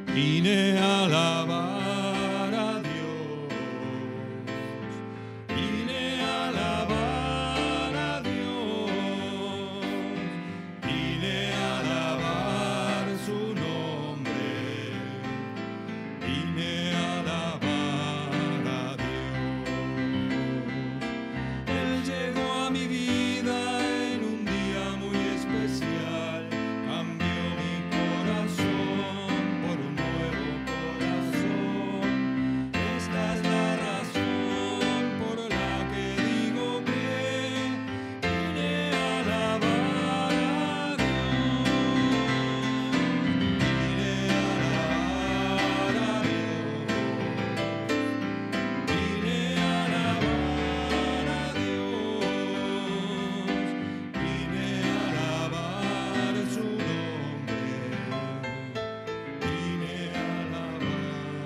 vine a alabar a Dios, vine a alabar a Dios, vine a alabar su nombre, vine a alabar a Dios. Él llegó a mi vida en un día muy especial, cambió mi corazón por un nuevo corazón. Esta es la razón por la que digo que vine a alabar a Dios, vine a alabar a Dios, vine a alabar a Dios, vine a alabar su nombre, vine a alabar a Dios.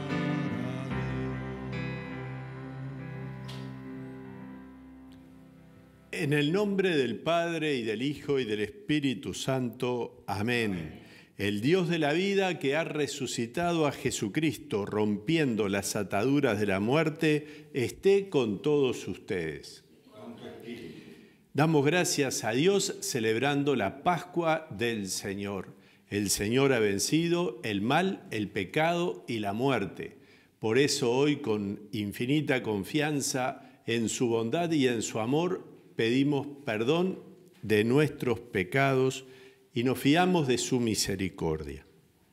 En el nombre del Padre, y del Hijo, y del Espíritu Santo. Amén. El Dios de la vida, que ha resucitado a Jesucristo, rompiendo las ataduras de la muerte, esté con todos ustedes. Damos gracias a Dios celebrando la Pascua del Señor. El Señor ha vencido el mal, el pecado y la muerte. Por eso hoy, con infinita confianza en su bondad y en su amor, pedimos perdón de nuestros pecados y nos fiamos de su misericordia.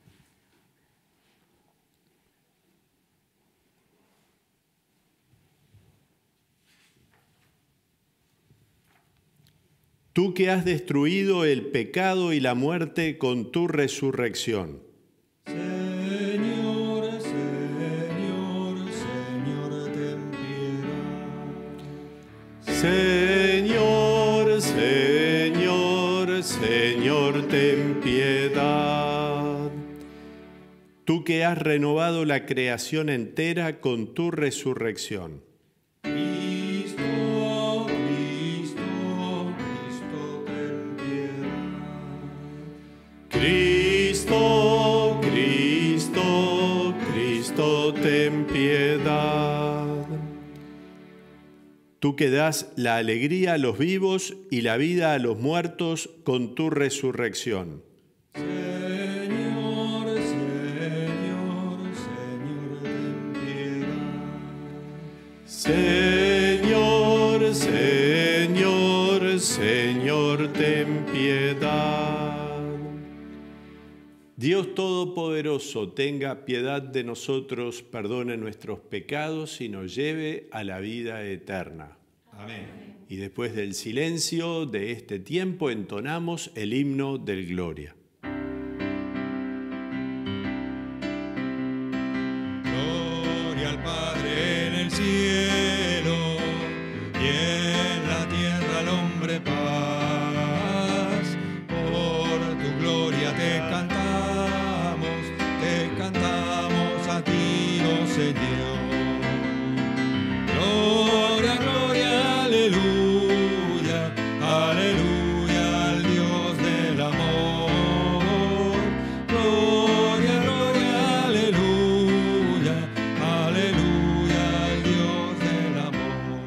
Tú que has destruido el pecado y la muerte con tu resurrección. Señor, Señor, Señor, ten piedad. Señor, Señor, Señor, ten piedad. Tú que has renovado la creación entera con tu resurrección. Cristo, Cristo, Cristo, ten piedad. Cristo, Cristo, Cristo, ten piedad. Tú que das la alegría a los vivos y la vida a los muertos con tu resurrección. Señor, Señor, Señor, ten piedad. Señor, Señor, Señor, ten piedad. Dios Todopoderoso, tenga piedad de nosotros, perdone nuestros pecados y nos lleve a la vida eterna. Amén. Y después del silencio de este tiempo entonamos el himno del Gloria. Gloria al Padre en el cielo y en la tierra al hombre paz. Por tu gloria te cantamos a ti, oh Señor. Gloria, gloria, aleluya, aleluya al Dios del amor. Gloria, gloria, aleluya, aleluya al Dios del amor.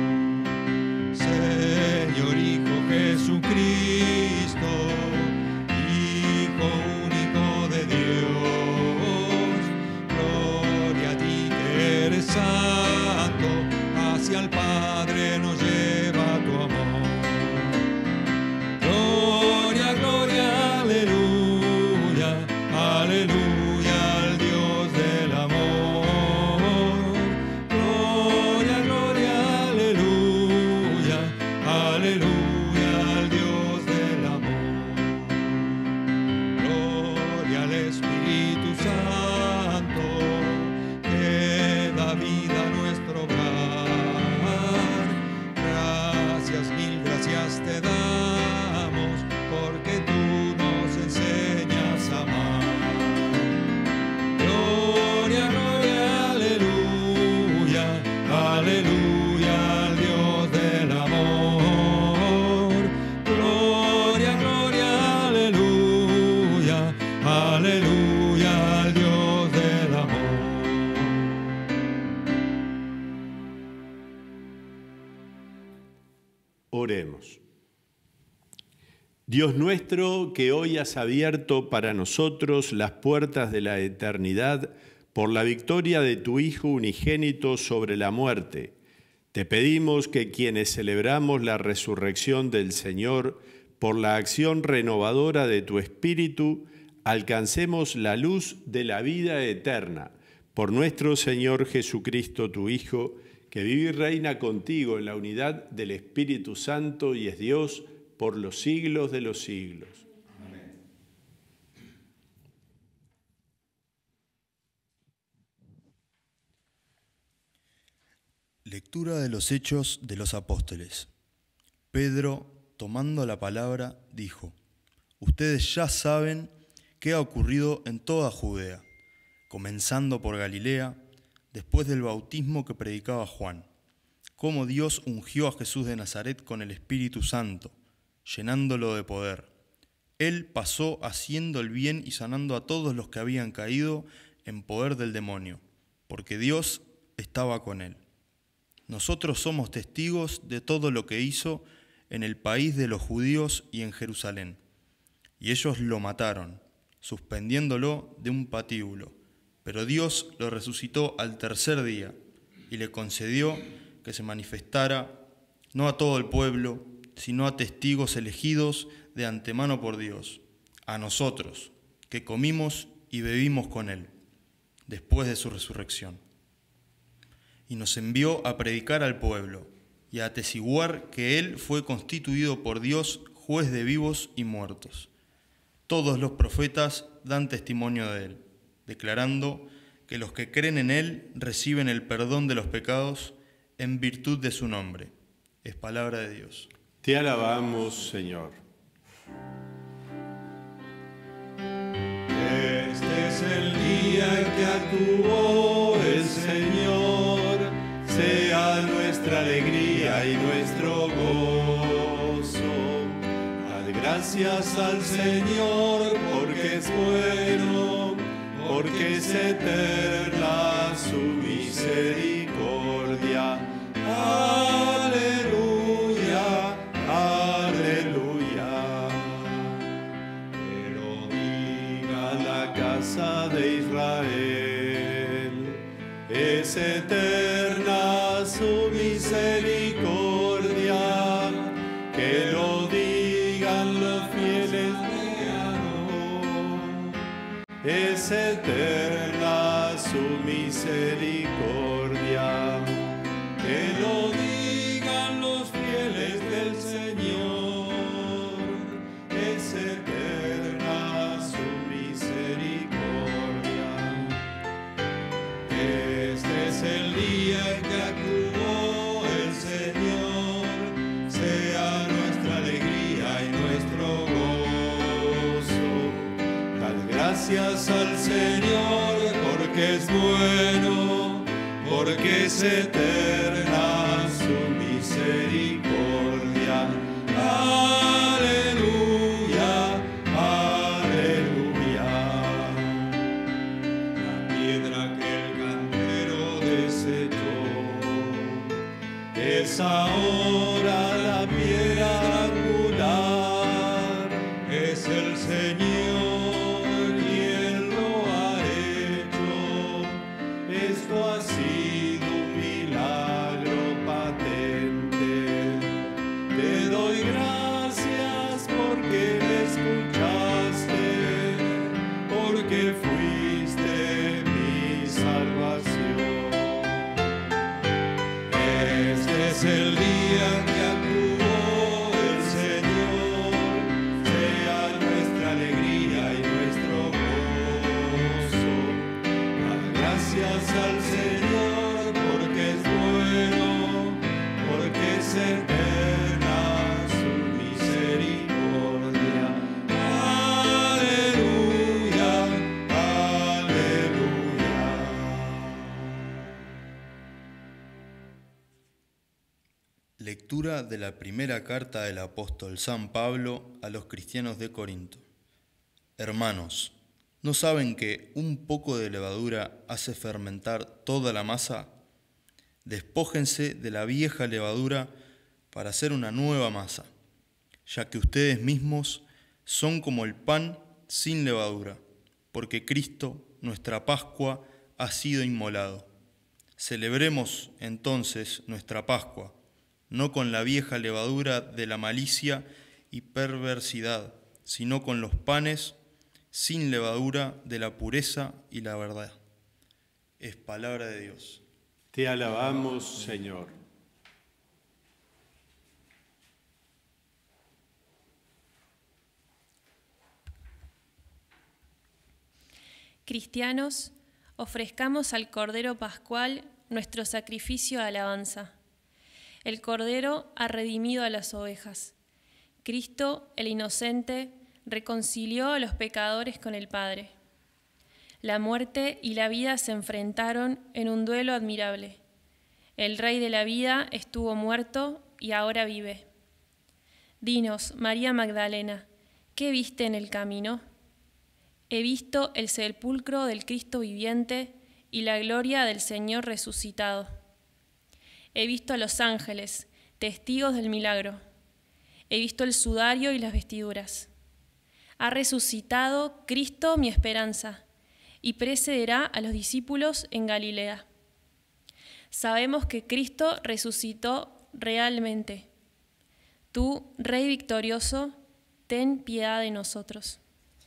Señor Hijo Jesucristo, Hijo único de Dios, gloria a ti que eres santo, hacia el Padre nos lleva tu amor. Gloria, gloria, aleluya, aleluya al Dios del amor. Gloria, gloria, aleluya, aleluya al Dios del amor. Gloria al Espíritu Santo, que da vida a nuestro hogar. Gracias, mil gracias te damos, porque tú nos enseñas a amar. Gloria, gloria, aleluya, aleluya al Dios del amor. Gloria, gloria, aleluya, aleluya al Dios Oremos. Dios nuestro, que hoy has abierto para nosotros las puertas de la eternidad por la victoria de tu Hijo unigénito sobre la muerte, te pedimos que quienes celebramos la resurrección del Señor, por la acción renovadora de tu Espíritu, alcancemos la luz de la vida eterna. Por nuestro Señor Jesucristo, tu Hijo, que vive y reina contigo en la unidad del Espíritu Santo y es Dios por los siglos de los siglos. Amén. Lectura de los Hechos de los Apóstoles. Pedro, tomando la palabra, dijo: Ustedes ya saben qué ha ocurrido en toda Judea, comenzando por Galilea, después del bautismo que predicaba Juan, cómo Dios ungió a Jesús de Nazaret con el Espíritu Santo, llenándolo de poder. Él pasó haciendo el bien y sanando a todos los que habían caído en poder del demonio, porque Dios estaba con él. Nosotros somos testigos de todo lo que hizo en el país de los judíos y en Jerusalén. Y ellos lo mataron, suspendiéndolo de un patíbulo. Pero Dios lo resucitó al tercer día y le concedió que se manifestara no a todo el pueblo, sino a testigos elegidos de antemano por Dios, a nosotros, que comimos y bebimos con él, después de su resurrección. Y nos envió a predicar al pueblo y a atestiguar que él fue constituido por Dios juez de vivos y muertos. Todos los profetas dan testimonio de él, declarando que los que creen en él reciben el perdón de los pecados en virtud de su nombre. Es palabra de Dios. Te alabamos, Señor. Este es el día en que actuó el Señor, sea nuestra alegría y nuestro gozo. Dad gracias al Señor porque es bueno, porque es eterna su misericordia. Aleluya, aleluya. Pero diga la casa de Israel, es eterna su misericordia. Que lo digan los fieles de Aarón, es eterna su misericordia. Que lo digan los fieles del Señor, es eterna su misericordia. Este es el día en que actuó el Señor, sea nuestra alegría y nuestro gozo. Dad gracias al Señor porque es bueno, porque es eterna su misericordia. Aleluya, aleluya. La piedra que el cantero desechó es ahora la piedra angular. Es el Señor quien lo ha hecho. Esto ha sido un milagro patente. Te doy gracias porque me escuchaste, porque fuiste mi salvación. Este es el día que actuó el Señor, sea nuestra alegría y nuestro gozo. Dad gracias al Señor porque es bueno, porque es eterna su misericordia. Aleluya, aleluya. Lectura de la primera carta del apóstol San Pablo a los cristianos de Corinto. Hermanos, ¿no saben que un poco de levadura hace fermentar toda la masa? Despójense de la vieja levadura para hacer una nueva masa, ya que ustedes mismos son como el pan sin levadura, porque Cristo, nuestra Pascua, ha sido inmolado. Celebremos entonces nuestra Pascua, no con la vieja levadura de la malicia y perversidad, sino con los panes sin levadura de la pureza y la verdad. Es palabra de Dios. Te alabamos, Señor. Cristianos, ofrezcamos al Cordero Pascual nuestro sacrificio de alabanza. El Cordero ha redimido a las ovejas. Cristo, el inocente, reconcilió a los pecadores con el Padre. La muerte y la vida se enfrentaron en un duelo admirable. El Rey de la vida estuvo muerto y ahora vive. Dinos, María Magdalena, ¿qué viste en el camino? He visto el sepulcro del Cristo viviente y la gloria del Señor resucitado. He visto a los ángeles, testigos del milagro. He visto el sudario y las vestiduras. Ha resucitado Cristo mi esperanza y precederá a los discípulos en Galilea. Sabemos que Cristo resucitó realmente. Tú, Rey victorioso, ten piedad de nosotros.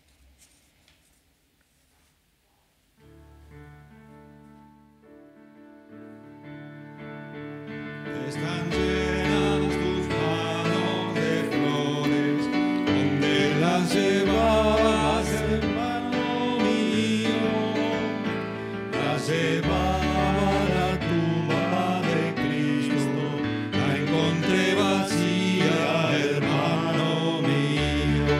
Están llenas tus manos de flores, donde las llevabas, hermano mío, las llevaba a la tumba de Cristo, la encontré vacía, hermano mío.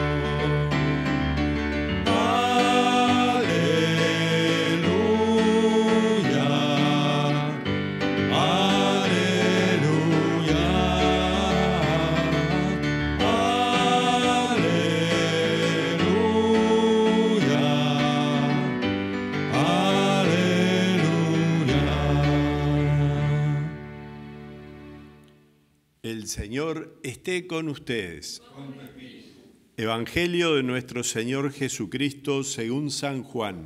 El Señor esté con ustedes. Evangelio de nuestro Señor Jesucristo según San Juan.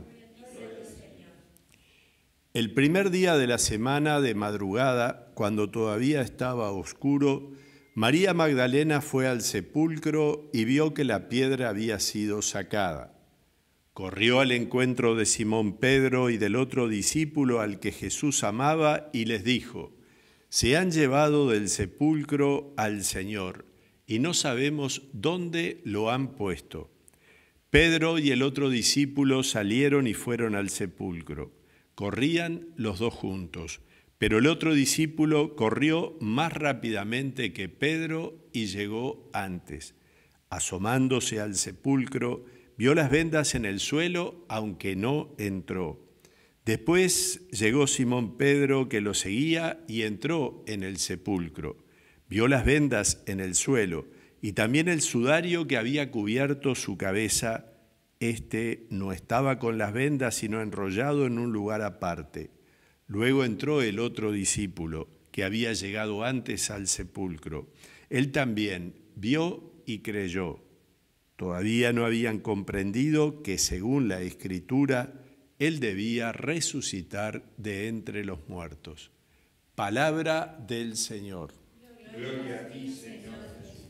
El primer día de la semana de madrugada, cuando todavía estaba oscuro, María Magdalena fue al sepulcro y vio que la piedra había sido sacada. Corrió al encuentro de Simón Pedro y del otro discípulo al que Jesús amaba y les dijo: se han llevado del sepulcro al Señor y no sabemos dónde lo han puesto. Pedro y el otro discípulo salieron y fueron al sepulcro. Corrían los dos juntos, pero el otro discípulo corrió más rápidamente que Pedro y llegó antes. Asomándose al sepulcro, vio las vendas en el suelo, aunque no entró. Después llegó Simón Pedro, que lo seguía, y entró en el sepulcro. Vio las vendas en el suelo y también el sudario que había cubierto su cabeza. Este no estaba con las vendas, sino enrollado en un lugar aparte. Luego entró el otro discípulo, que había llegado antes al sepulcro. Él también vio y creyó. Todavía no habían comprendido que, según la Escritura, Él debía resucitar de entre los muertos. Palabra del Señor. Gloria a ti, Señor Jesús.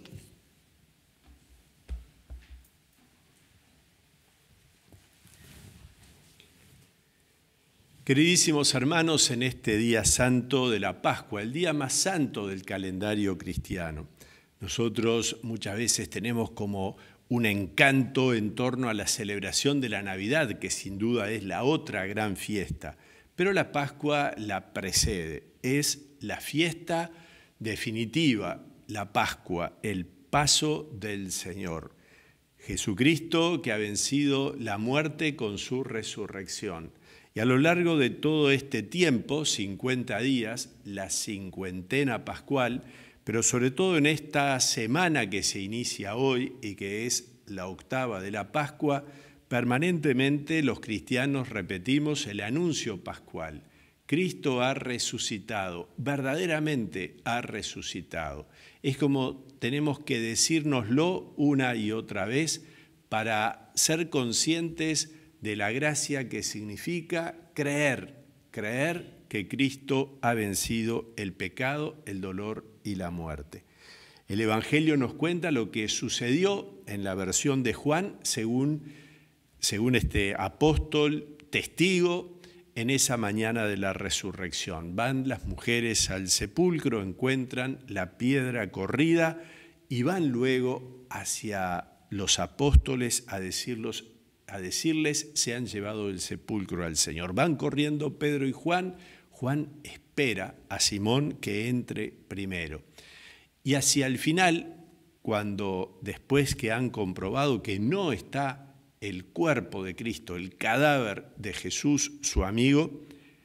Queridísimos hermanos, en este día santo de la Pascua, el día más santo del calendario cristiano, nosotros muchas veces tenemos como un encanto en torno a la celebración de la Navidad, que sin duda es la otra gran fiesta, pero la Pascua la precede, es la fiesta definitiva, la Pascua, el paso del Señor. Jesucristo que ha vencido la muerte con su resurrección. Y a lo largo de todo este tiempo, 50 días, la cincuentena pascual, pero sobre todo en esta semana que se inicia hoy y que es la octava de la Pascua, permanentemente los cristianos repetimos el anuncio pascual. Cristo ha resucitado, verdaderamente ha resucitado. Es como tenemos que decírnoslo una y otra vez para ser conscientes de la gracia que significa creer que Cristo ha vencido el pecado, el dolor y la muerte. El Evangelio nos cuenta lo que sucedió en la versión de Juan, según este apóstol testigo, en esa mañana de la resurrección. Van las mujeres al sepulcro, encuentran la piedra corrida y van luego hacia los apóstoles a decirles, se han llevado del sepulcro al Señor. Van corriendo Pedro y Juan. Juan espera a Simón que entre primero. Y hacia el final, cuando después que han comprobado que no está el cuerpo de Cristo, el cadáver de Jesús, su amigo,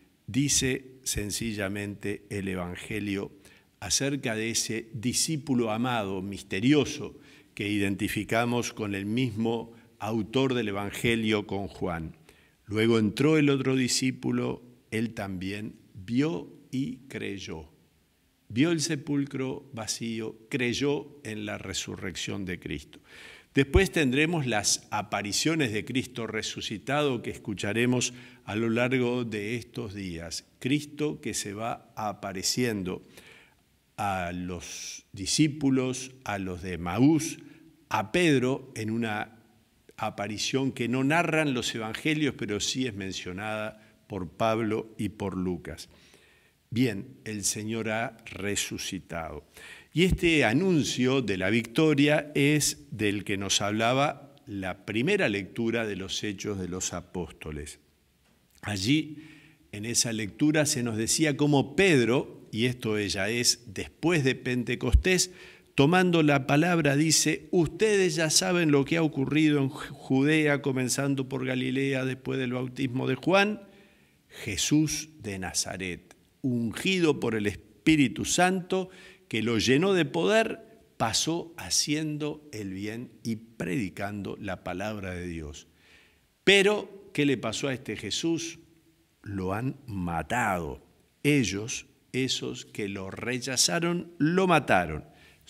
dice sencillamente el Evangelio acerca de ese discípulo amado, misterioso, que identificamos con el mismo autor del Evangelio, con Juan. Luego entró el otro discípulo, él también vio y creyó. Vio el sepulcro vacío, creyó en la resurrección de Cristo. Después tendremos las apariciones de Cristo resucitado que escucharemos a lo largo de estos días. Cristo que se va apareciendo a los discípulos, a los de Emaús, a Pedro en una aparición que no narran los evangelios, pero sí es mencionada por Pablo y por Lucas. Bien, el Señor ha resucitado. Y este anuncio de la victoria es del que nos hablaba la primera lectura de los Hechos de los Apóstoles. Allí, en esa lectura, se nos decía cómo Pedro, y esto ya es después de Pentecostés, tomando la palabra dice, ustedes ya saben lo que ha ocurrido en Judea, comenzando por Galilea, después del bautismo de Juan, Jesús de Nazaret, ungido por el Espíritu Santo, que lo llenó de poder, pasó haciendo el bien y predicando la palabra de Dios. Pero, ¿qué le pasó a este Jesús? Lo han matado. Ellos, esos que lo rechazaron, lo mataron,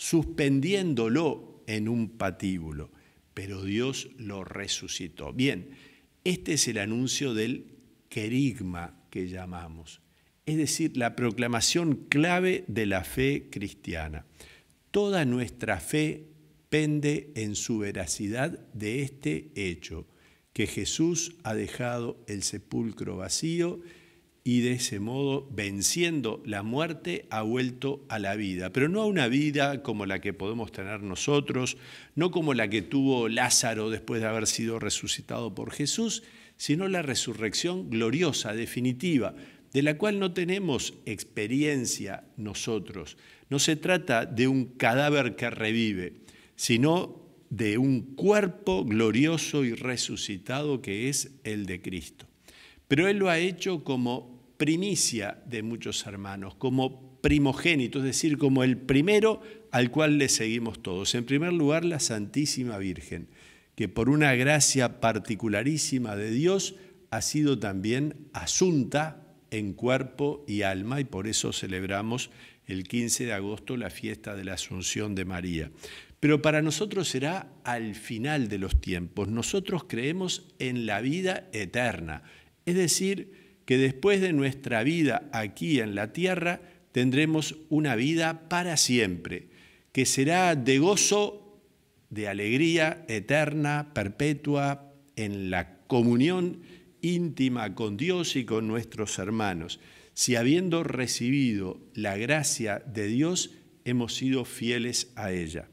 suspendiéndolo en un patíbulo. Pero Dios lo resucitó. Bien, este es el anuncio del querigma que llamamos. Es decir, la proclamación clave de la fe cristiana. Toda nuestra fe pende en su veracidad de este hecho, que Jesús ha dejado el sepulcro vacío y de ese modo, venciendo la muerte, ha vuelto a la vida. Pero no a una vida como la que podemos tener nosotros, no como la que tuvo Lázaro después de haber sido resucitado por Jesús, sino la resurrección gloriosa, definitiva, de la cual no tenemos experiencia nosotros. No se trata de un cadáver que revive, sino de un cuerpo glorioso y resucitado que es el de Cristo. Pero Él lo ha hecho como primicia de muchos hermanos, como primogénito, es decir, como el primero al cual le seguimos todos. En primer lugar, la Santísima Virgen, que por una gracia particularísima de Dios ha sido también asunta en cuerpo y alma, y por eso celebramos el 15 de agosto la fiesta de la Asunción de María. Pero para nosotros será al final de los tiempos. Nosotros creemos en la vida eterna, es decir, que después de nuestra vida aquí en la tierra tendremos una vida para siempre, que será de gozo, de alegría eterna, perpetua, en la comunión íntima con Dios y con nuestros hermanos, si habiendo recibido la gracia de Dios hemos sido fieles a ella,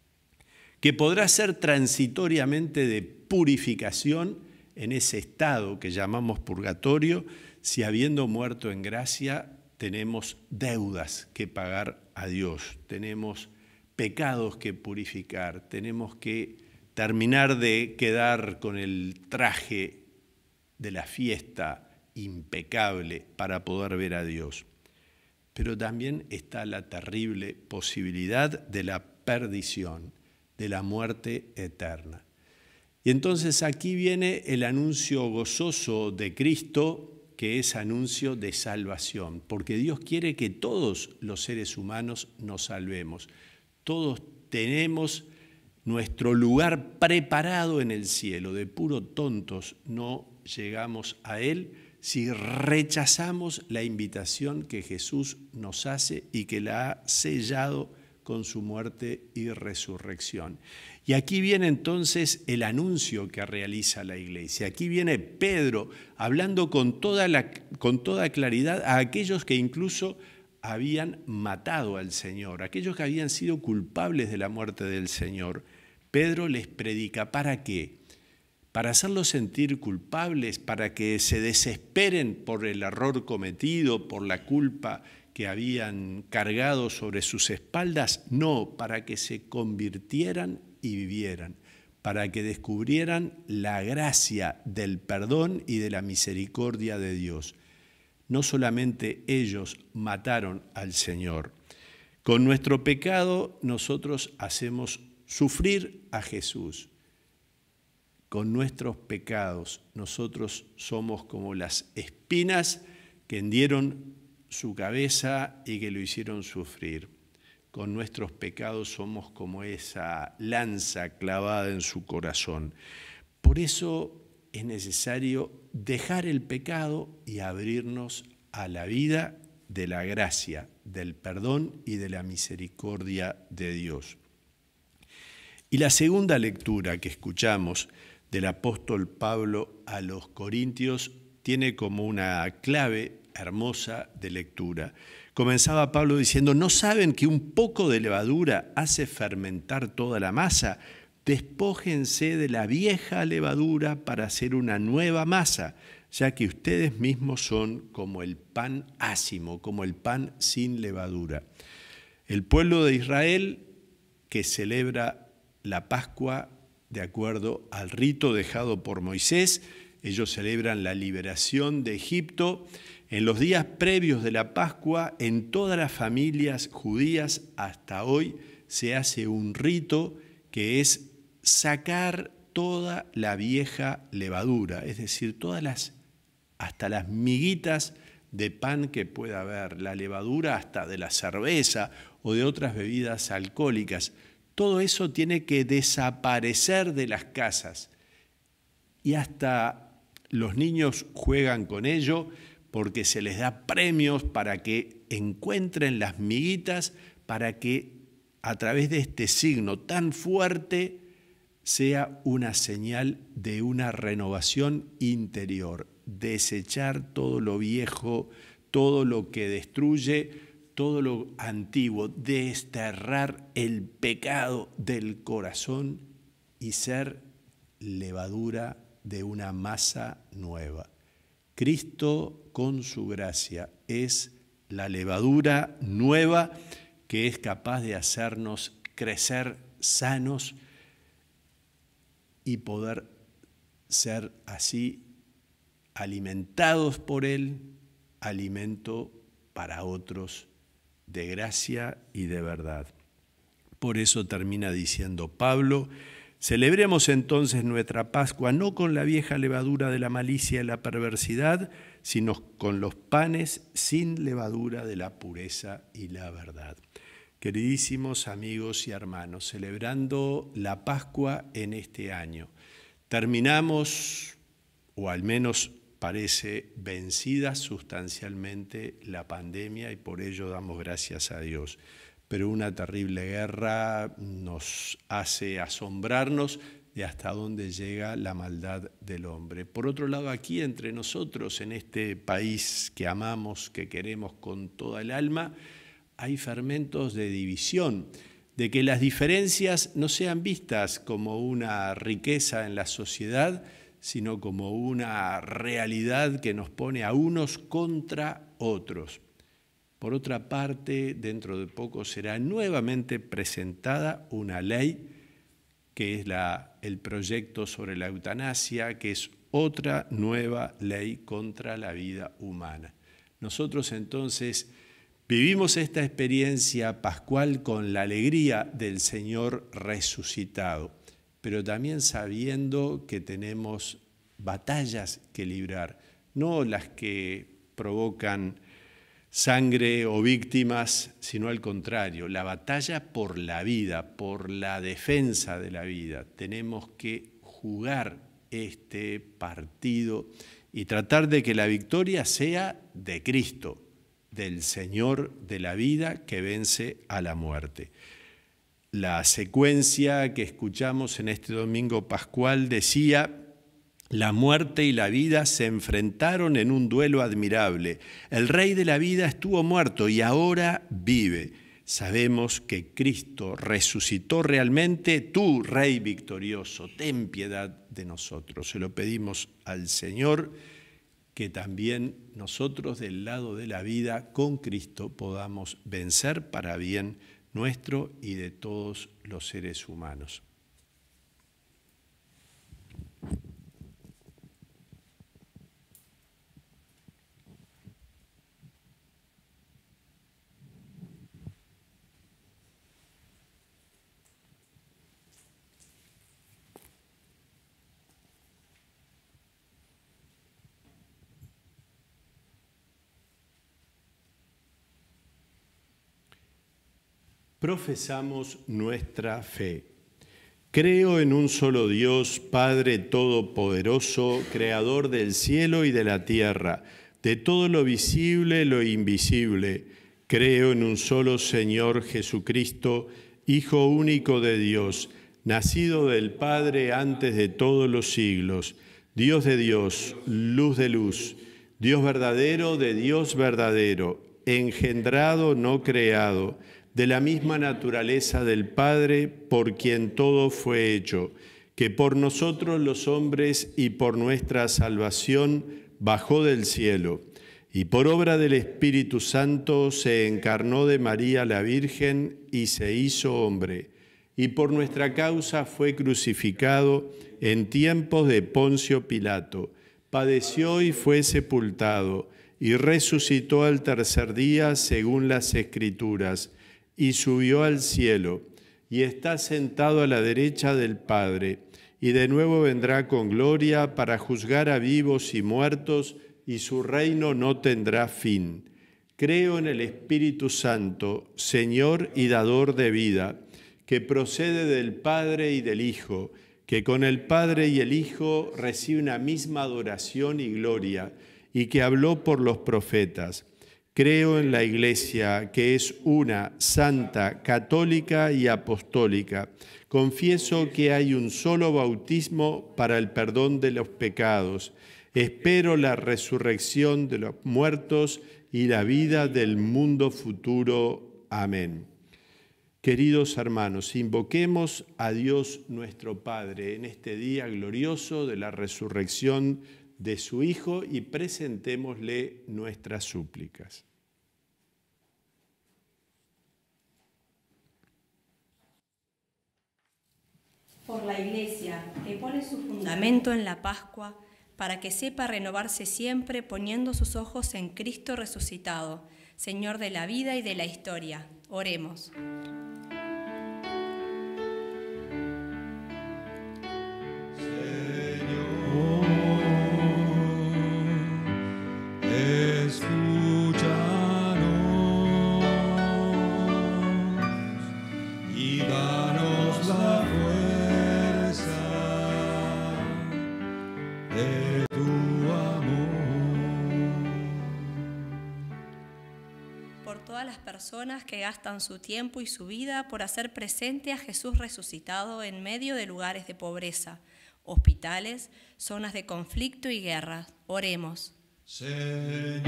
que podrá ser transitoriamente de purificación en ese estado que llamamos purgatorio, si habiendo muerto en gracia tenemos deudas que pagar a Dios, tenemos pecados que purificar, tenemos que terminar de quedar con el traje de la fiesta impecable para poder ver a Dios. Pero también está la terrible posibilidad de la perdición, de la muerte eterna. Y entonces aquí viene el anuncio gozoso de Cristo que es anuncio de salvación, porque Dios quiere que todos los seres humanos nos salvemos. Todos tenemos nuestro lugar preparado en el cielo. De puro tontos no llegamos a Él si rechazamos la invitación que Jesús nos hace y que la ha sellado con su muerte y resurrección. Y aquí viene entonces el anuncio que realiza la iglesia. Aquí viene Pedro hablando con toda claridad a aquellos que incluso habían matado al Señor, aquellos que habían sido culpables de la muerte del Señor. Pedro les predica, ¿para qué? Para hacerlos sentir culpables, para que se desesperen por el error cometido, por la culpa que habían cargado sobre sus espaldas. No, para que se convirtieran y vivieran, para que descubrieran la gracia del perdón y de la misericordia de Dios. No solamente ellos mataron al Señor. Con nuestro pecado nosotros hacemos sufrir a Jesús. Con nuestros pecados nosotros somos como las espinas que hendieron su cabeza y que lo hicieron sufrir. Con nuestros pecados somos como esa lanza clavada en su corazón. Por eso es necesario dejar el pecado y abrirnos a la vida de la gracia, del perdón y de la misericordia de Dios. Y la segunda lectura que escuchamos del apóstol Pablo a los Corintios tiene como una clave hermosa de lectura. Comenzaba Pablo diciendo, ¿no saben que un poco de levadura hace fermentar toda la masa? Despójense de la vieja levadura para hacer una nueva masa, ya que ustedes mismos son como el pan ácimo, como el pan sin levadura. El pueblo de Israel, que celebra la Pascua de acuerdo al rito dejado por Moisés, ellos celebran la liberación de Egipto. En los días previos de la Pascua, en todas las familias judías hasta hoy se hace un rito que es sacar toda la vieja levadura, es decir, hasta las miguitas de pan que pueda haber, la levadura hasta de la cerveza o de otras bebidas alcohólicas. Todo eso tiene que desaparecer de las casas y hasta los niños juegan con ello porque se les da premios para que encuentren las miguitas, para que a través de este signo tan fuerte sea una señal de una renovación interior, desechar todo lo viejo, todo lo que destruye, todo lo antiguo, desterrar el pecado del corazón y ser levadura de una masa nueva. Cristo, con su gracia, es la levadura nueva que es capaz de hacernos crecer sanos y poder ser así alimentados por Él, alimento para otros de gracia y de verdad. Por eso termina diciendo Pablo, celebremos entonces nuestra Pascua no con la vieja levadura de la malicia y la perversidad, sino con los panes sin levadura de la pureza y la verdad. Queridísimos amigos y hermanos, celebrando la Pascua en este año, terminamos, o al menos parece vencida sustancialmente la pandemia y por ello damos gracias a Dios. Pero una terrible guerra nos hace asombrarnos de hasta dónde llega la maldad del hombre. Por otro lado, aquí entre nosotros, en este país que amamos, que queremos con toda el alma, hay fermentos de división, de que las diferencias no sean vistas como una riqueza en la sociedad, sino como una realidad que nos pone a unos contra otros. Por otra parte, dentro de poco será nuevamente presentada una ley que es el proyecto sobre la eutanasia, que es otra nueva ley contra la vida humana. Nosotros entonces vivimos esta experiencia pascual con la alegría del Señor resucitado, pero también sabiendo que tenemos batallas que librar, no las que provocan sangre o víctimas, sino al contrario, la batalla por la vida, por la defensa de la vida. Tenemos que jugar este partido y tratar de que la victoria sea de Cristo, del Señor de la vida que vence a la muerte. La secuencia que escuchamos en este domingo pascual decía: la muerte y la vida se enfrentaron en un duelo admirable. El Rey de la vida estuvo muerto y ahora vive. Sabemos que Cristo resucitó realmente. Tú, Rey victorioso, ten piedad de nosotros. Se lo pedimos al Señor, que también nosotros del lado de la vida con Cristo podamos vencer para bien nuestro y de todos los seres humanos. Profesamos nuestra fe. Creo en un solo Dios, Padre Todopoderoso, Creador del cielo y de la tierra, de todo lo visible y lo invisible. Creo en un solo Señor Jesucristo, Hijo único de Dios, nacido del Padre antes de todos los siglos, Dios de Dios, luz de luz, Dios verdadero de Dios verdadero, engendrado, no creado, de la misma naturaleza del Padre, por quien todo fue hecho, que por nosotros los hombres y por nuestra salvación bajó del cielo, y por obra del Espíritu Santo se encarnó de María la Virgen y se hizo hombre, y por nuestra causa fue crucificado en tiempos de Poncio Pilato, padeció y fue sepultado, y resucitó al tercer día según las Escrituras, y subió al cielo, y está sentado a la derecha del Padre, y de nuevo vendrá con gloria para juzgar a vivos y muertos, y su reino no tendrá fin. Creo en el Espíritu Santo, Señor y dador de vida, que procede del Padre y del Hijo, que con el Padre y el Hijo recibe una misma adoración y gloria, y que habló por los profetas. Creo en la Iglesia, que es una, santa, católica y apostólica. Confieso que hay un solo bautismo para el perdón de los pecados. Espero la resurrección de los muertos y la vida del mundo futuro. Amén. Queridos hermanos, invoquemos a Dios nuestro Padre en este día glorioso de la resurrección de su Hijo y presentémosle nuestras súplicas. Por la Iglesia, que pone su fundamento en la Pascua, para que sepa renovarse siempre poniendo sus ojos en Cristo resucitado, Señor de la vida y de la historia. Oremos. Personas que gastan su tiempo y su vida por hacer presente a Jesús resucitado en medio de lugares de pobreza, hospitales, zonas de conflicto y guerra. Oremos. Señor,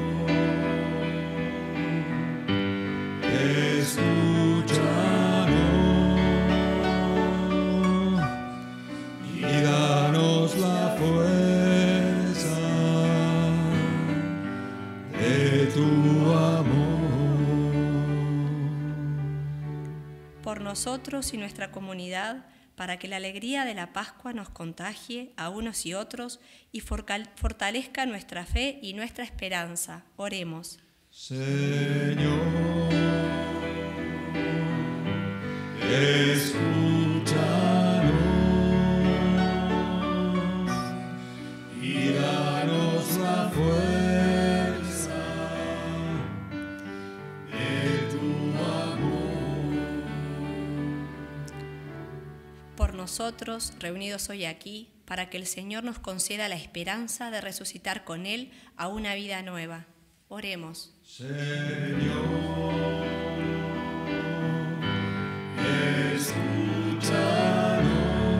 escúchanos y danos la fuerza de tu amor. Por nosotros y nuestra comunidad, para que la alegría de la Pascua nos contagie a unos y otros y fortalezca nuestra fe y nuestra esperanza. Oremos. Señor, escúchanos y danos la nosotros, reunidos hoy aquí, para que el Señor nos conceda la esperanza de resucitar con Él a una vida nueva. Oremos. Señor, escúchanos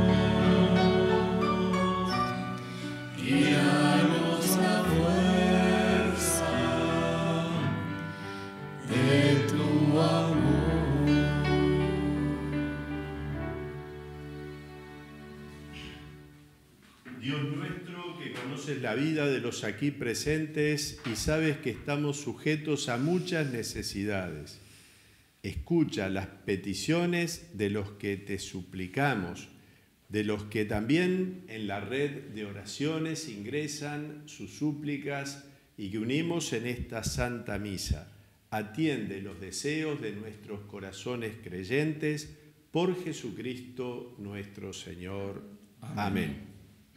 y danos la fuerza de tu amor. Dios nuestro, que conoces la vida de los aquí presentes y sabes que estamos sujetos a muchas necesidades, escucha las peticiones de los que te suplicamos, de los que también en la red de oraciones ingresan sus súplicas y que unimos en esta Santa Misa. Atiende los deseos de nuestros corazones creyentes por Jesucristo nuestro Señor. Amén.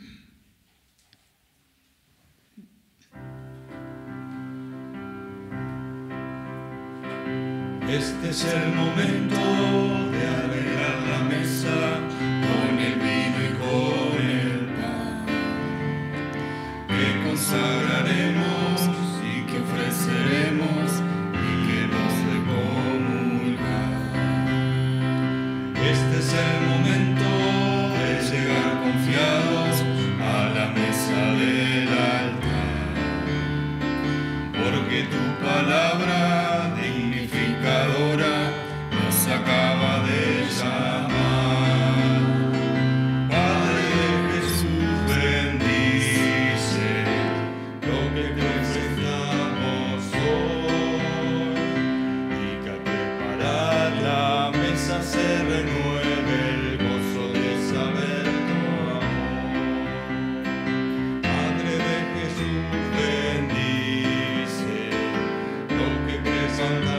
Este es el momento de alegrar la mesa con el vino y con el pan, que consagraremos y que ofreceremos y que nos de comulgar. Este es el momento de llegar confiados a la mesa del altar, porque tu palabra nos acaba de llamar. Padre Jesús, bendice lo que presentamos hoy, y que al preparar la mesa se renueve el gozo de saber tu amor. Padre de Jesús, bendice lo que presentamos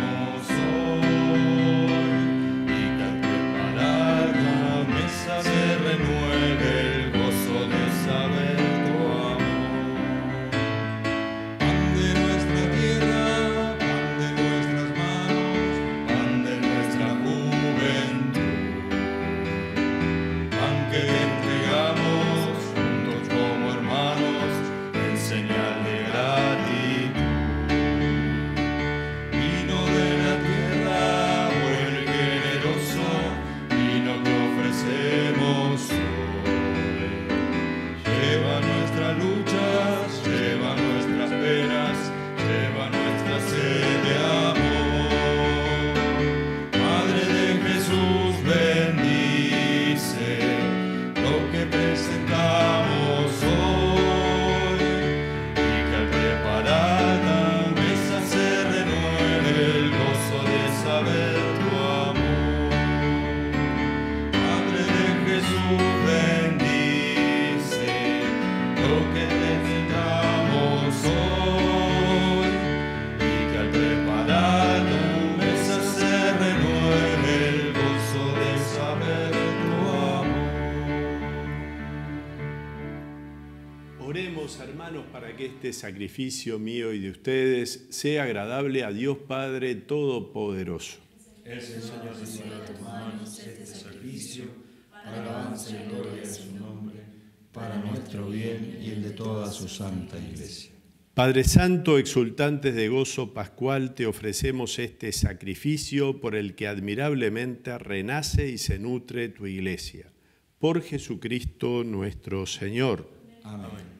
este sacrificio mío y de ustedes sea agradable a Dios Padre Todopoderoso. El Señor reciba de tus manos este sacrificio para alabanza y gloria de su nombre, para nuestro bien y el de toda su santa Iglesia. Padre Santo, exultantes de gozo pascual, te ofrecemos este sacrificio por el que admirablemente renace y se nutre tu Iglesia. Por Jesucristo nuestro Señor. Amén.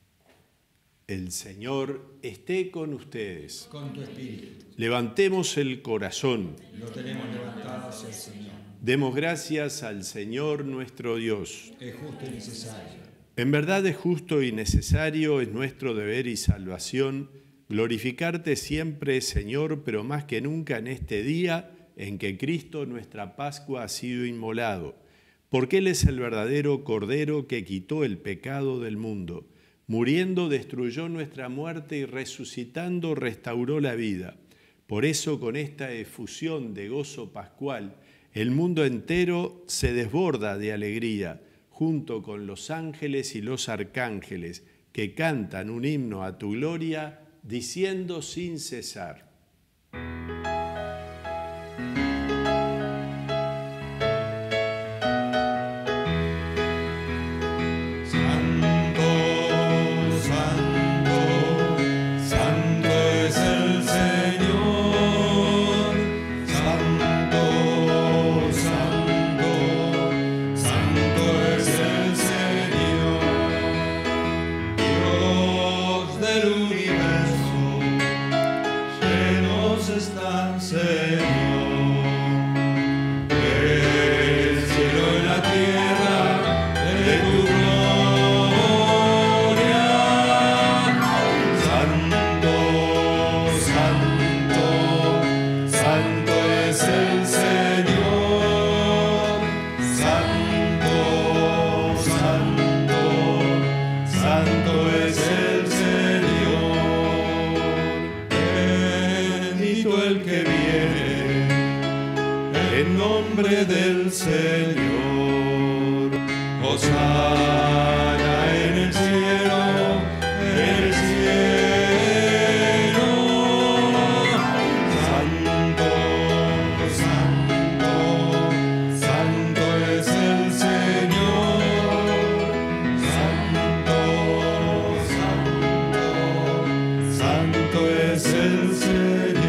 El Señor esté con ustedes. Con tu espíritu. Levantemos el corazón. Lo tenemos levantado hacia el Señor. Demos gracias al Señor nuestro Dios. Es justo y necesario. En verdad es justo y necesario, es nuestro deber y salvación, glorificarte siempre, Señor, pero más que nunca en este día en que Cristo, nuestra Pascua, ha sido inmolado, porque Él es el verdadero Cordero que quitó el pecado del mundo. Muriendo destruyó nuestra muerte y resucitando restauró la vida. Por eso con esta efusión de gozo pascual, el mundo entero se desborda de alegría, junto con los ángeles y los arcángeles, que cantan un himno a tu gloria, diciendo sin cesar. Del Señor, Hosana en el cielo, en el cielo. Santo, santo, santo es el Señor. Santo, santo, santo es el Señor.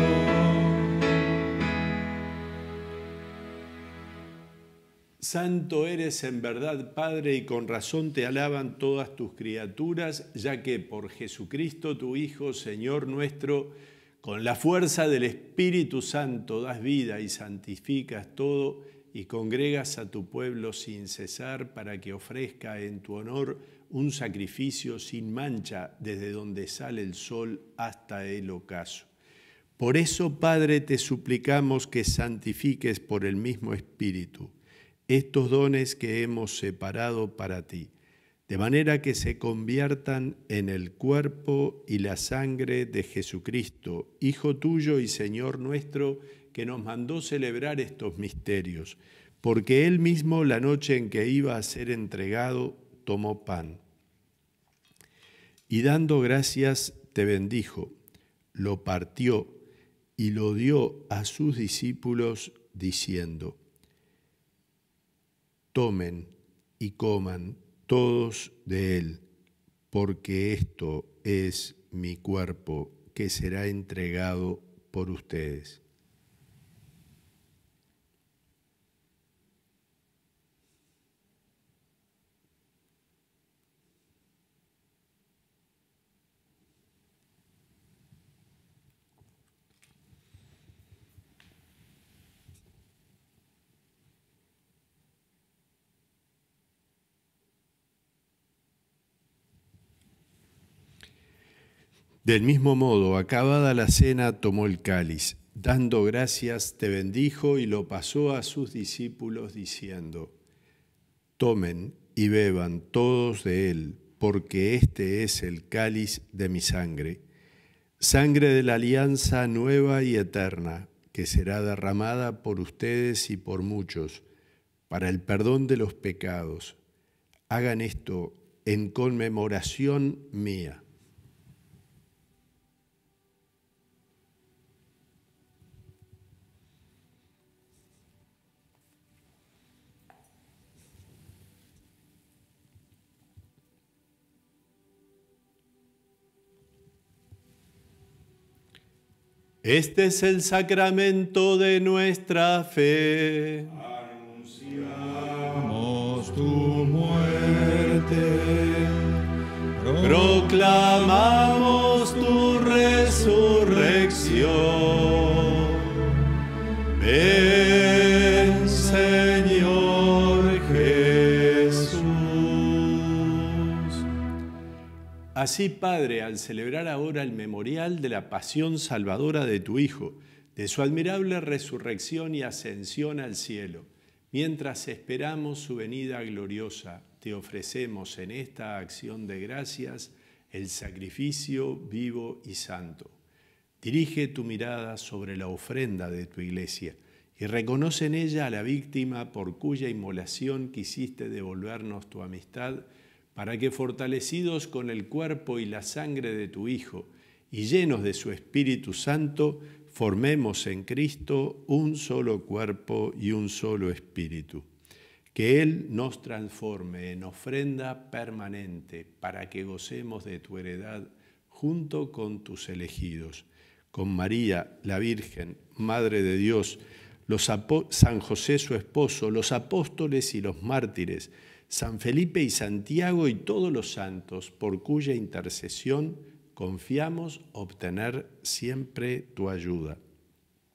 Santo eres en verdad, Padre, y con razón te alaban todas tus criaturas, ya que por Jesucristo, tu Hijo, Señor nuestro, con la fuerza del Espíritu Santo das vida y santificas todo, y congregas a tu pueblo sin cesar para que ofrezca en tu honor un sacrificio sin mancha desde donde sale el sol hasta el ocaso. Por eso, Padre, te suplicamos que santifiques por el mismo Espíritu estos dones que hemos separado para ti, de manera que se conviertan en el cuerpo y la sangre de Jesucristo, Hijo tuyo y Señor nuestro, que nos mandó celebrar estos misterios, porque Él mismo, la noche en que iba a ser entregado, tomó pan. Y dando gracias, te bendijo, lo partió y lo dio a sus discípulos, diciendo: tomen y coman todos de él, porque esto es mi cuerpo que será entregado por ustedes. Del mismo modo, acabada la cena, tomó el cáliz, dando gracias, te bendijo y lo pasó a sus discípulos, diciendo: tomen y beban todos de él, porque este es el cáliz de mi sangre, sangre de la alianza nueva y eterna, que será derramada por ustedes y por muchos, para el perdón de los pecados. Hagan esto en conmemoración mía. Este es el sacramento de nuestra fe. Anunciamos tu muerte, Proclamamos tu resurrección. Ven, Señor Jesús. Así, Padre, al celebrar ahora el memorial de la pasión salvadora de tu Hijo, de su admirable resurrección y ascensión al cielo, mientras esperamos su venida gloriosa, te ofrecemos en esta acción de gracias el sacrificio vivo y santo. Dirige tu mirada sobre la ofrenda de tu iglesia y reconoce en ella a la víctima por cuya inmolación quisiste devolvernos tu amistad, para que, fortalecidos con el cuerpo y la sangre de tu Hijo y llenos de su Espíritu Santo, formemos en Cristo un solo cuerpo y un solo espíritu. Que Él nos transforme en ofrenda permanente para que gocemos de tu heredad junto con tus elegidos, con María, la Virgen, Madre de Dios, San José su esposo, los apóstoles y los mártires, San Felipe y Santiago y todos los santos, por cuya intercesión confiamos obtener siempre tu ayuda.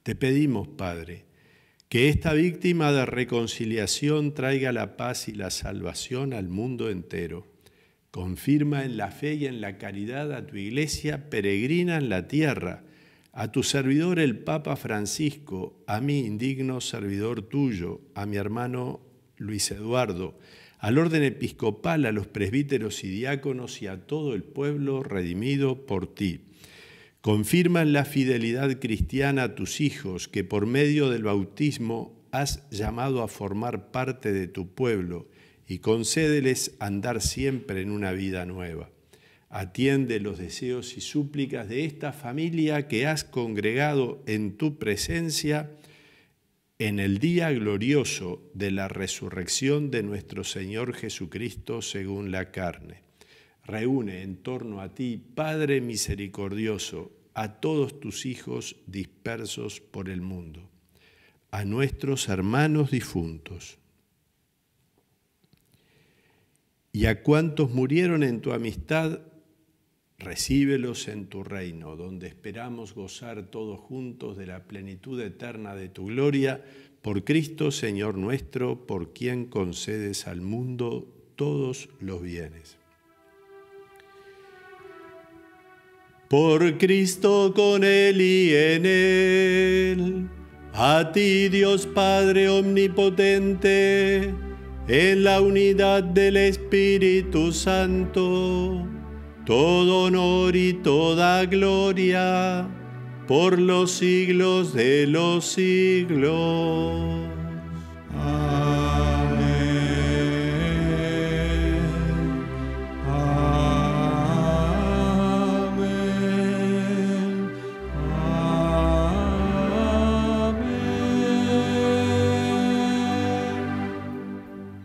Te pedimos, Padre, que esta víctima de reconciliación traiga la paz y la salvación al mundo entero. Confirma en la fe y en la caridad a tu Iglesia peregrina en la tierra, a tu servidor el Papa Francisco, a mí indigno servidor tuyo, a mi hermano Luis Eduardo, al orden episcopal, a los presbíteros y diáconos y a todo el pueblo redimido por ti. Confirma en la fidelidad cristiana a tus hijos, que por medio del bautismo has llamado a formar parte de tu pueblo, y concédeles andar siempre en una vida nueva. Atiende los deseos y súplicas de esta familia que has congregado en tu presencia en el día glorioso de la resurrección de nuestro Señor Jesucristo según la carne. Reúne en torno a ti, Padre misericordioso, a todos tus hijos dispersos por el mundo, a nuestros hermanos difuntos y a cuantos murieron en tu amistad, recíbelos en tu reino, donde esperamos gozar todos juntos de la plenitud eterna de tu gloria, por Cristo Señor nuestro, por quien concedes al mundo todos los bienes. Por Cristo, con Él y en Él, a ti Dios Padre omnipotente, en la unidad del Espíritu Santo, todo honor y toda gloria, por los siglos de los siglos. Amén. Amén. Amén.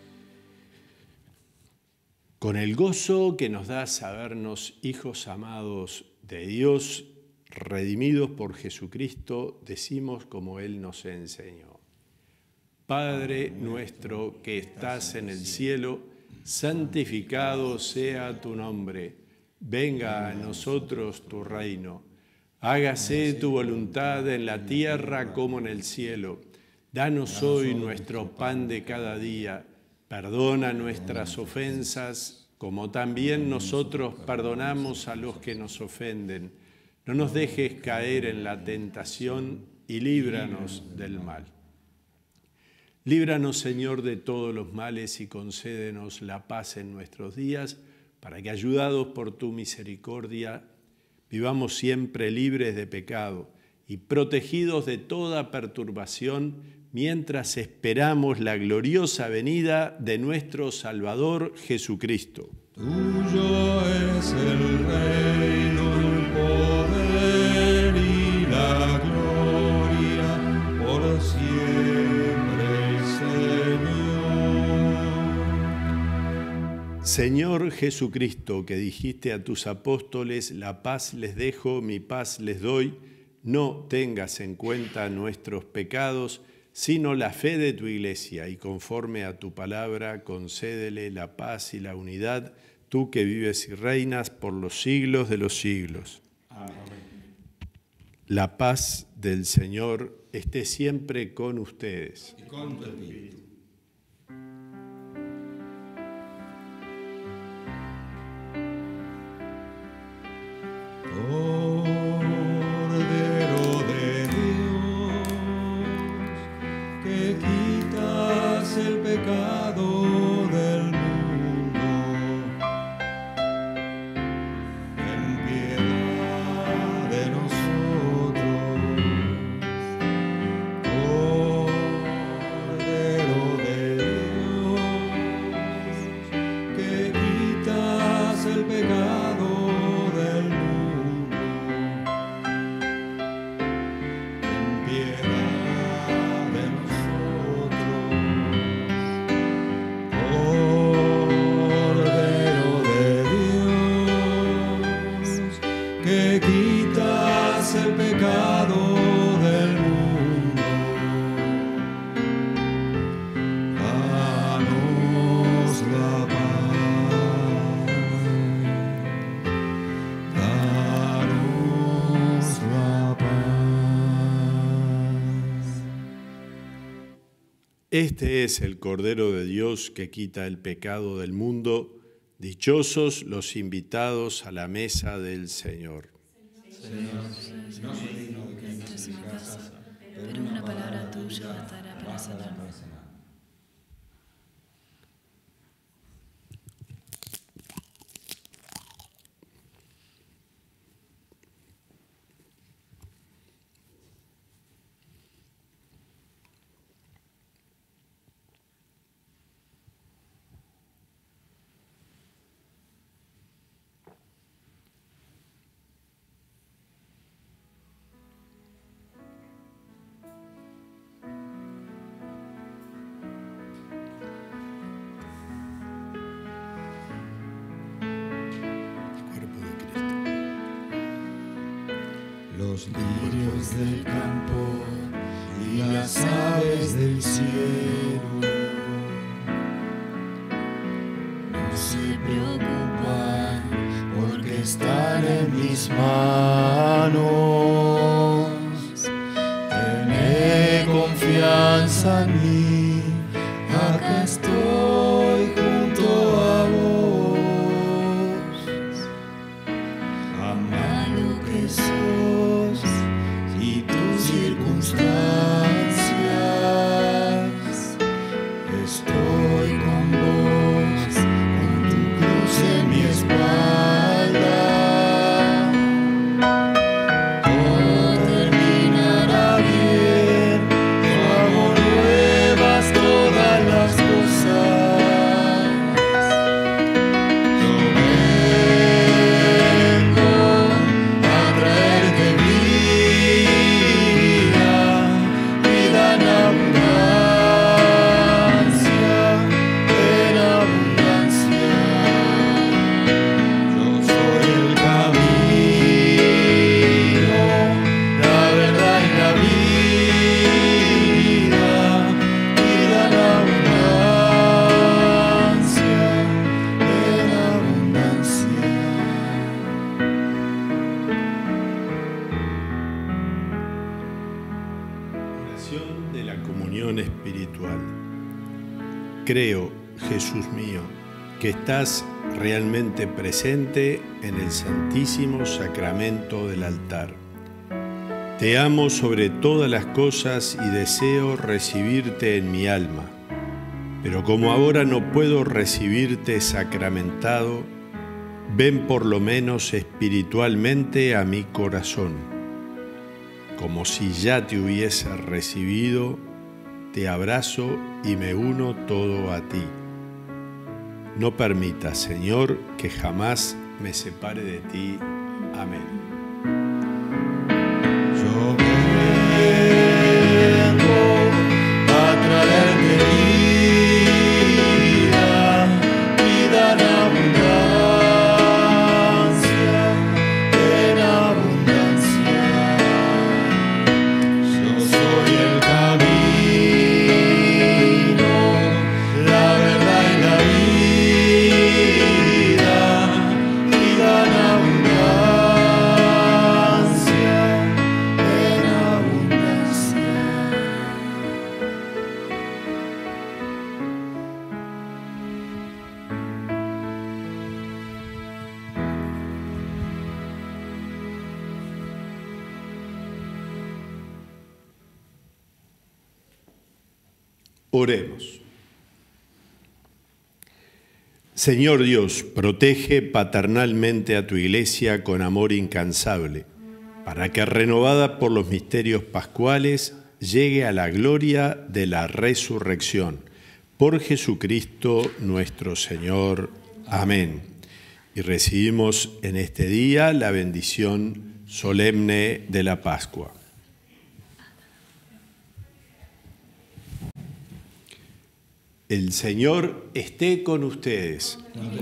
Con el gozo que nos da sabernos hijos amados de Dios, redimidos por Jesucristo, decimos como Él nos enseñó. Padre nuestro que estás en el cielo, santificado sea tu nombre. Venga a nosotros tu reino. Hágase tu voluntad en la tierra como en el cielo. Danos hoy nuestro pan de cada día. Perdona nuestras ofensas, como también nosotros perdonamos a los que nos ofenden. No nos dejes caer en la tentación y líbranos del mal. Líbranos, Señor, de todos los males y concédenos la paz en nuestros días, para que, ayudados por tu misericordia, vivamos siempre libres de pecado y protegidos de toda perturbación, mientras esperamos la gloriosa venida de nuestro Salvador Jesucristo. Tuyo es el reino, el poder y la gloria por siempre, Señor. Señor Jesucristo, que dijiste a tus apóstoles, la paz les dejo, mi paz les doy, no tengas en cuenta nuestros pecados, sino la fe de tu Iglesia, y conforme a tu palabra, concédele la paz y la unidad, tú que vives y reinas por los siglos de los siglos. Amén. La paz del Señor esté siempre con ustedes. Y con tu espíritu. Cordero de Dios, que quitas el pecado del mundo, ten piedad de nosotros. Cordero de Dios, que quitas el pecado del mundo, ten piedad de nosotros. Cordero de Dios, que quitas el pecado del mundo, danos la paz, danos la paz. Este es el Cordero de Dios que quita el pecado del mundo. Dichosos los invitados a la mesa del Señor. Señor, no soy digno de que entres en mi casa, pero una palabra tuya bastará para sanarme. Los lirios del campo y las aves del cielo no se preocupan porque están en mis manos. Tené confianza en mí, acá estoy junto a vos. Ama lo que sos y tus circunstancias. Estoy con vos, con tu cruz en mi espalda. Todo terminará bien, yo hago nuevas todas las cosas. Yo vengo a traerte vida, vida en abundancia, en abundancia. Yo soy el camino, la verdad y la vida, vida en abundancia, en abundancia. Oración de la comunión espiritual. Creo, Jesús mío, que estás realmente presente en el Santísimo Sacramento del altar. Te amo sobre todas las cosas y deseo recibirte en mi alma. Pero como ahora no puedo recibirte sacramentado, ven por lo menos espiritualmente a mi corazón. Como si ya te hubiese recibido, te abrazo y me uno todo a ti. No permitas, Señor, que jamás me separe de ti. Amén. Yo vengo a traerte vida, vida en abundancia, en abundancia. Yo soy el camino, la verdad y la vida, vida en abundancia, en abundancia. Oremos. Señor Dios, protege paternalmente a tu Iglesia con amor incansable, para que, renovada por los misterios pascuales, llegue a la gloria de la resurrección. Por Jesucristo nuestro Señor. Amén. Y recibimos en este día la bendición solemne de la Pascua. El Señor esté con ustedes.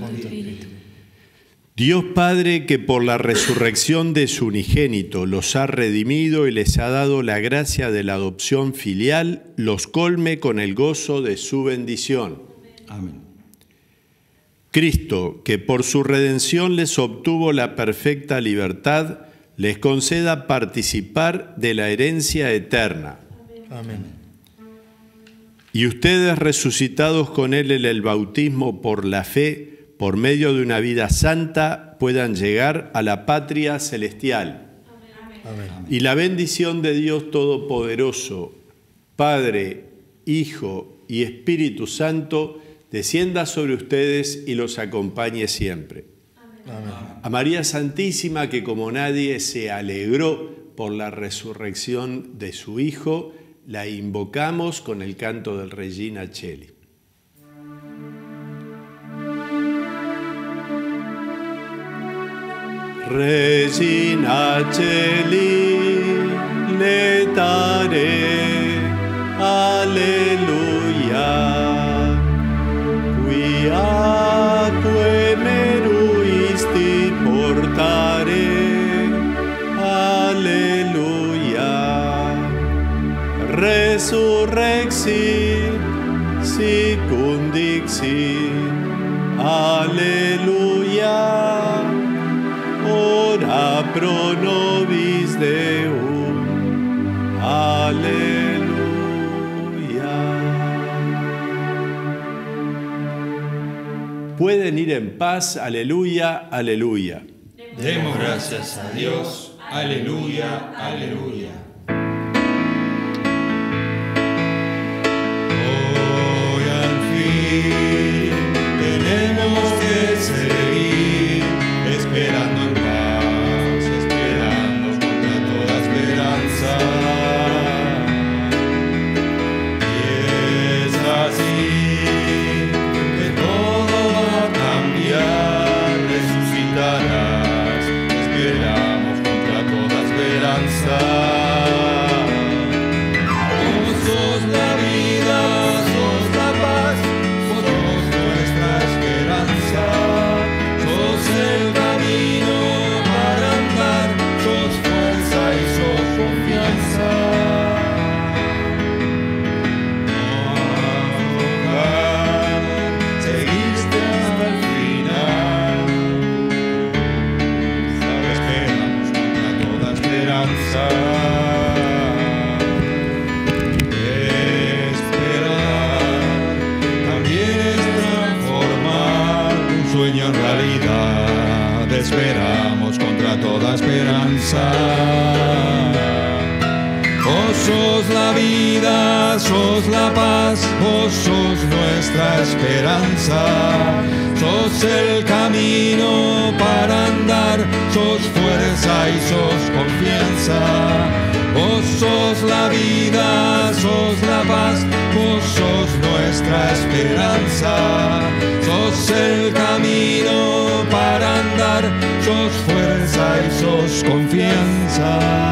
Dios Padre, que por la resurrección de su unigénito los ha redimido y les ha dado la gracia de la adopción filial, los colme con el gozo de su bendición. Amén. Cristo, que por su redención les obtuvo la perfecta libertad, les conceda participar de la herencia eterna. Amén. Y ustedes, resucitados con Él en el bautismo por la fe, por medio de una vida santa, puedan llegar a la patria celestial. Amén. Y la bendición de Dios Todopoderoso, Padre, Hijo y Espíritu Santo, descienda sobre ustedes y los acompañe siempre. Amén. A María Santísima, que como nadie se alegró por la resurrección de su Hijo, la invocamos con el canto del Regina Coeli. Regina Coeli, letare, alleluia, quiaque meruisti portare, alleluia, resurrexi, secundixi, alleluia, ora pro nobis Deum, alleluia. Pueden ir en paz, aleluya, aleluya. Demos gracias a Dios, aleluya, aleluya. Hoy al fin tenemos que seguir esperando en paz, esperando contra toda esperanza. Y es así que todo va a cambiar, resucitarás, esperamos contra toda esperanza. Vos sos la vida, sos la paz, vos sos nuestra esperanza, sos el camino para andar, sos fuerza y sos confianza. No aflojar, seguiste hasta el final, esperamos contra toda esperanza. Esperar también es transformar un sueño en realidad. Esperamos contra toda esperanza. Vos sos la vida, sos la paz, vos sos nuestra esperanza. Sos el camino para andar, sos fuerza y sos confianza. Vos sos la vida, sos la paz, vos sos nuestra esperanza. Sos el camino para andar, sos fuerza y sos confianza.